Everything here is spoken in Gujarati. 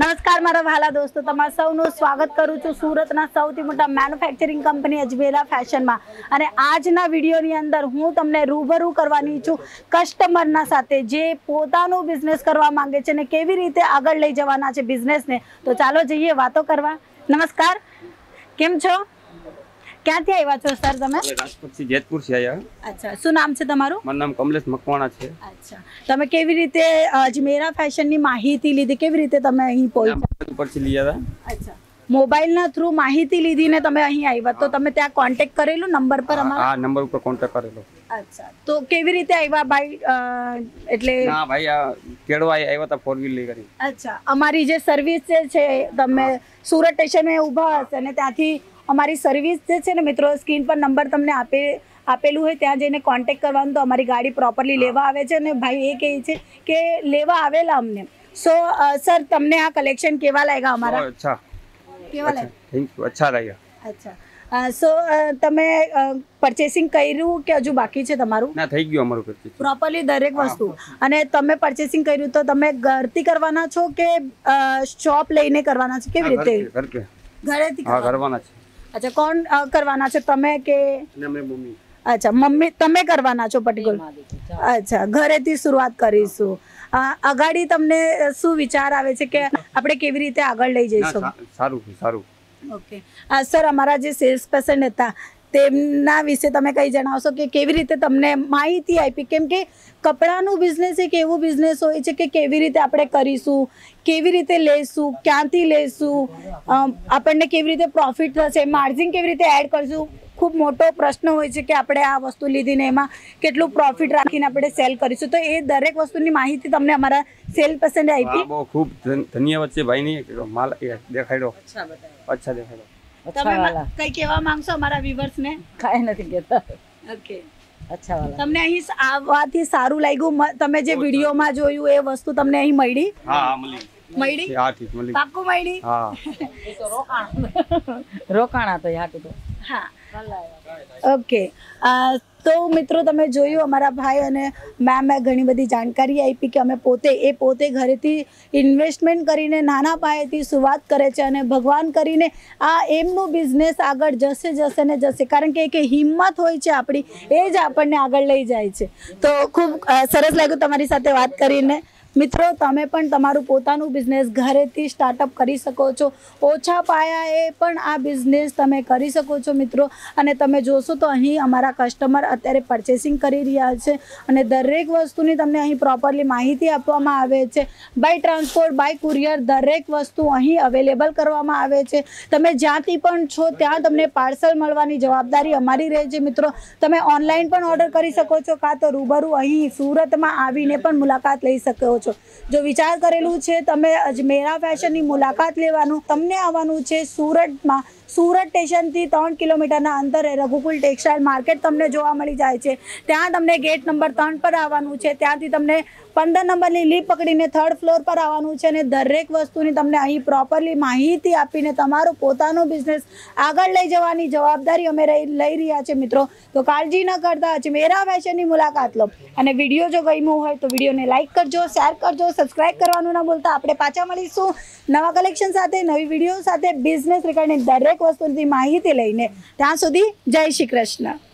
નમસ્કાર મારા વહાલા દોસ્તો, તમારા સૌનું સ્વાગત કરું છું સુરતના સૌથી મોટા મેન્યુફેક્ચરિંગ કંપની અજમેરા ફેશનમાં। અને આજના વિડીયોની અંદર હું તમને રૂબરૂ કરવાની છું કસ્ટમરના સાથે જે પોતાનો બિઝનેસ કરવા માંગે છે અને કેવી રીતે આગળ લઈ જવાના છે બિઝનેસને। તો ચાલો જઈએ વાતો કરવા। નમસ્કાર, કેમ છો? ક્યાંથી આવ્યા છો સર તમે? રાજકોટથી જેતપુરથી આવ્યા। અચ્છા, શું નામ છે તમારું? મારું નામ કમલેશ મકવાણા છે। અચ્છા, તમે કેવી રીતે અજમેરા ફેશનની માહિતી લીધી? કેવી રીતે તમે અહીં પહોંચ્યા? પરથી લઈ આવ્યા। અચ્છા, મોબાઈલના થ્રુ માહિતી લીધીને તમે અહીં આવ્યા, તો તમે ત્યાં કોન્ટેક્ટ કરેલું નંબર પર અમારા? હા, નંબર ઉપર કોન્ટેક્ટ કરેલો। અચ્છા, તો કેવી રીતે આવ્યા ભાઈ? એટલે ના ભાઈ, આ કેળવા આવ્યા હતા 4 વ્હીલ લઈ કરી। અચ્છા, અમારી જે સર્વિસ છે તમે સુરત સ્ટેશને ઊભા હશે અને ત્યાંથી અમારી સર્વિસ જે છે ને મિત્રો, સ્ક્રીન પર નંબર તમને આપેલું હોય, ત્યાં જઈને કોન્ટેક્ટ કરવાનું, તો અમારી ગાડી પ્રોપરલી લેવા આવે છે। અને ભાઈ એ કહે છે કે લેવા આવેલા અમને। સો સર, તમને આ કલેક્શન કેવા લાગ્યા અમારા? અચ્છા, કેવા લાગ્યા? થેન્ક યુ, અચ્છા લાગ્યા। અચ્છા, સો તમે પરચેસિંગ કર્યું કે હજુ બાકી છે તમારું? ના, થઈ ગયું અમારું પરચેસિંગ પ્રોપરલી દરેક વસ્તુ। અને તમે પરચેસિંગ કર્યું તો તમે ઘરથી કરવાના છો કે શોપ લઈને કરવાના છો? કેવી રીતે? ઘરેથી કરવાના છે। અચ્છા, કોણ કરવાના છે, તમે કે મમ્મી? અચ્છા, મમ્મી તમે કરવાના છો પર્ટિક્યુલર? અચ્છા, ઘરેથી શરૂઆત કરીશું। અગાડી તમને શું વિચાર આવે છે કે આપણે કેવી રીતે આગળ લઈ જઈશું? સારું। ઓકે સર, અમારા જે સેલ્સ પર્સન હતા તેમના વિશે તમે કંઈ જણાવશો કે કેવી રીતે તમને માહિતી આપી? કેમ કે કપડાનું બિઝનેસ એક એવું બિઝનેસ હોય છે કે કેવી રીતે આપણે કરીશું, કેવી રીતે લેશું, ક્યાંથી લેશું, આપણને કેવી રીતે પ્રોફિટ થશે, માર્જિન કેવી રીતે એડ કરશું, ખૂબ મોટો પ્રશ્ન હોય છે કે આપણે આ વસ્તુ લીધીને એમાં કેટલું પ્રોફિટ રાખીને આપણે સેલ કરીશું। તો એ દરેક વસ્તુની માહિતી તમને અમારા સેલ પર્સને આપી। બહુ ખૂબ ધન્યવાદ છે ભાઈની, માલ દેખાડ્યો। અચ્છા દેખાડ્યો। તમે કઈ કહેવા માંગશો અમારા વ્યુઅર્સને? કાંઈ નથી કહેતા। ઓકે, અચ્છા વાલા, તમને અહીં આવવાથી સારું લાગ્યું? તમે જે વિડીયોમાં જોયું એ વસ્તુ તમને અહીં મળી? હા, મળી। હા, ઠીક, મળી। પાક્કું મળી? હા, રોકાણા તો યાર તો હા, ઓકે। તો મિત્રો, તમે જોયું અમારા ભાઈ અને મેમે ઘણી બધી જાણકારી આપી કે અમે પોતે ઘરેથી ઇન્વેસ્ટમેન્ટ કરીને નાના પાયેથી શરૂઆત કરે છે અને ભગવાન કરીને આ એમનું બિઝનેસ આગળ જશે ને જશે, કારણ કે એક હિંમત હોય છે આપણી, એ જ આપણને આગળ લઈ જાય છે। તો ખૂબ સરસ લાગ્યું તમારી સાથે વાત કરીને। મિત્રો, તમે પણ તમારું પોતાનું બિઝનેસ ઘરેથી સ્ટાર્ટઅપ કરી શકો છો। ઓછા પાયાએ પણ આ બિઝનેસ તમે કરી શકો છો મિત્રો। અને તમે જોશો તો અહીં અમારા કસ્ટમર અત્યારે પરચેસિંગ કરી રહ્યા છે અને દરેક વસ્તુની તમને અહીં પ્રોપરલી માહિતી આપવામાં આવે છે। બાય ટ્રાન્સપોર્ટ, બાય કુરિયર, દરેક વસ્તુ અહીં અવેલેબલ કરવામાં આવે છે। તમે જ્યાંથી પણ છો ત્યાં તમને પાર્સલ મળવાની જવાબદારી અમારી રહે છે મિત્રો। તમે ઓનલાઈન પણ ઓર્ડર કરી શકો છો, કાં તો રૂબરૂ અહીં સુરતમાં આવીને પણ મુલાકાત લઈ શકો છો। જો વિચાર કરેલું છે તમે અજમેરા ફેશનની મુલાકાત લેવાનું, તમને આવવાનું છે સુરતમાં। સુરત સ્ટેશનથી 3 કિલોમીટરના અંતરે રઘુકુલ ટેક્સટાઇલ માર્કેટ તમને જોવા મળી જાય છે। ત્યાં તમને ગેટ નંબર 3 પર આવવાનું છે। ત્યાંથી તમને 15 નંબરની લીફ પકડીને 3rd ફ્લોર પર આવવાનું છે અને દરેક વસ્તુની તમને અહીં પ્રોપરલી માહિતી આપીને તમારો પોતાનો બિઝનેસ આગળ લઈ જવાની જવાબદારી અમે લઈ રહ્યા છે મિત્રો। તો કાળજી ન કરતા અજમેરા ફેશનની મુલાકાત લો। અને વિડીયો જો ગમ્યો હોય તો વિડીયોને લાઇક કરજો, શેર કરજો, સબસ્ક્રાઇબ કરવાનું ના ભૂલતા। આપણે પાછા મળીશું નવા કલેક્શન સાથે, નવી વિડીયો સાથે, બિઝનેસ રિગાર્ડિંગ દરેક વસ્તુની માહિતી લઈને। ત્યાં સુધી જય શ્રી કૃષ્ણ।